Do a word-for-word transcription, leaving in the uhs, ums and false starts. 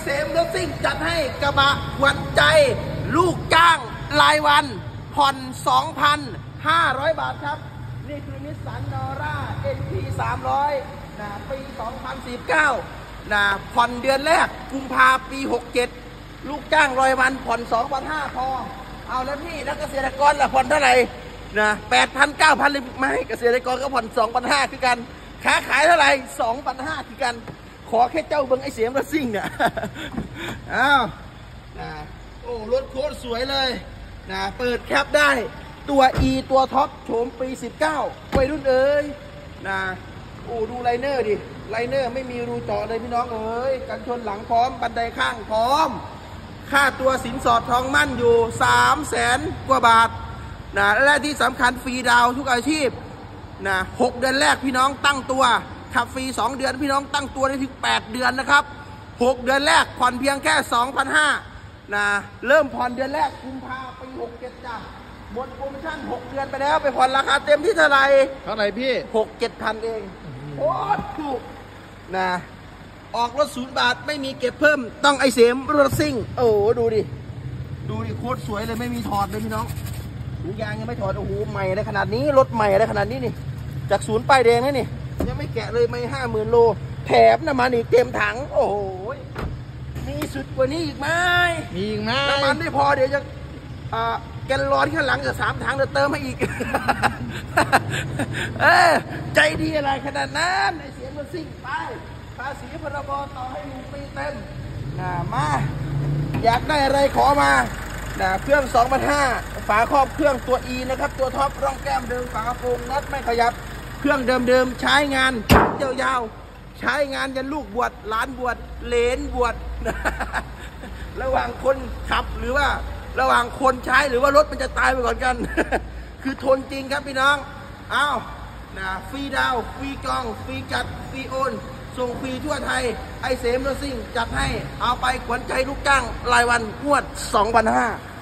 เสมรถซิ่งจัดให้กระบะหวั่นใจลูกจ้างรายวันผ่อน สองพันห้าร้อย บาทครับนี่คือนิสสันนอร่า เอ็น พี สามร้อยนะปีสองพันสิบเก้านะผ่อนเดือนแรกกุมภาปีหกเจ็ดลูกจ้างรายวันผ่อน สองพันห้าร้อย พอเอาแล้วพี่นักเกษตรกรล่ะผ่อนเท่าไหร่นะ แปดพัน เก้าพัน เลยไม่เกษตรกรก็ผ่อน สองพันห้าร้อย คือกันค้าขายเท่าไหร่ สองพันห้าร้อย คือกันขอแค่เจ้าเบิ้งไอเสียมรถซิ่งเนี่ยอ้าวนะโอ้รถโคตรสวยเลยนะเปิดแคปได้ตัว E ตัวท็อปโฉมปีสิบเก้าวัยรุ่นเอ้ยนะโอ้ดูไลเนอร์ดิไลเนอร์ไม่มีรูเจาะเลยพี่น้องเอ้ยกันชนหลังพร้อมบันไดข้างพร้อมค่าตัวสินสอดทองมั่นอยู่สามแสนกว่าบาทนะและที่สำคัญฟรีดาวทุกอาชีพนะหกเดือนแรกพี่น้องตั้งตัวขับฟรีสองเดือนพี่น้องตั้งตัวได้ถึงแปดเดือนนะครับหกเดือนแรกผ่อนเพียงแค่ สองพันห้าร้อย นะเริ่มผ่อนเดือนแรกกุมภาพันธ์ปีหกเจ็ดจ้ะหมดโปรโมชั่นหกเดือนไปแล้วไปผ่อนราคาเต็มที่เท่าไหร่เท่าไหร่พี่หกเจ็ดพันเองโอ้ถูกนะออกรถศูนย์บาทไม่มีเก็บเพิ่มต้องไอเสมรถซิ่งโอ้ดูดิดูดิโคตรสวยเลยไม่มีถอดเลยพี่น้องถุงยางยังไม่ถอดโอ้โหใหม่ได้ขนาดนี้รถใหม่ได้ขนาดนี้นี่จากศูนย์ป้ายแดงนี่นี่ยังไม่แกะเลยไม่ห้าหมื่นโลแถมน้ำมันอีกเต็มถังโอ้โหมีสุดกว่านี้อีกไหมมีอีกไหมน้ำมันไม่พอเดี๋ยวจะอ่าแกนร้อนข้างหลังจะสามถังเดี๋ยวเติมให้อีก เออใจดีอะไรขนาดนั้นในเสียงมันซิ่งไปภาษีพรบต่อให้หนึ่งปีเต็มนะมาอยากได้อะไรขอมานะเครื่อง สองพันห้าร้อย ฝาครอบเครื่องตัว E นะครับตัวท็อปร่องแก้มเดิมฝากระโปรงน็อตไม่ขยับเครื่องเดิมๆใช้งานยาวๆใช้งานยันลูกบวชหลานบวชเหลนบวช ระหว่างคนขับหรือว่าระหว่างคนใช้หรือว่ารถมันจะตายไปก่อนกัน คือทนจริงครับพี่น้องอ้าวนะฟรีดาวฟรีกองฟรีจัดฟรีโอนส่งฟรีทั่วไทยไอเสมรถซิ่งจัดให้เอาไปขวัญใจลูกจ้างรายวันงวด สองพันห้าร้อย